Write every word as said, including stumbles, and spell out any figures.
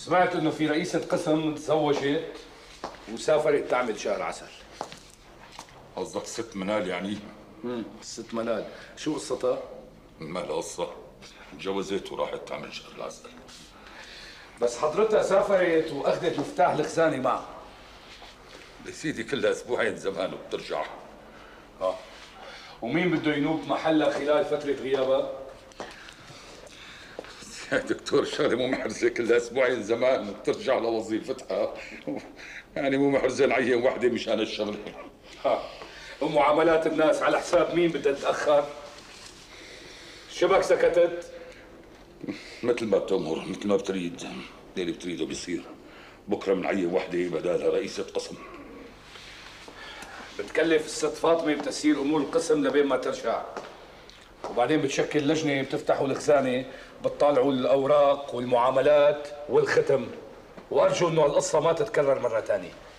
سمعت انه في رئيسة قسم تزوجت وسافرت تعمل شهر عسل. قصدك ست منال يعني؟ امم الست منال، شو قصتها؟ ما لها قصة، تجوزت وراحت تعمل شهر العسل. بس حضرتها سافرت واخذت مفتاح الخزانة معها. يا سيدي كلها اسبوعين زمان وبترجع. اه ومين بده ينوب محلها خلال فترة غيابها؟ يا دكتور شغله مو محرزه، كلها اسبوعين زمان وبترجع لوظيفتها. يعني مو محرزه نعين وحده مشان الشغله. ها ومعاملات الناس على حساب مين بدها تتأخر؟ شبك سكتت؟ مثل ما بتأمر، مثل ما بتريد، اللي بتريده بيصير. بكره بنعين وحده بدالها رئيسة قسم. بتكلف الست فاطمة بتسيير امور القسم لبين ما ترجع. وبعدين بتشكل لجنة بتفتحوا الخزانة، بتطالعوا الأوراق والمعاملات والختم. وأرجو إنه القصة ما تتكرر مرة ثانية.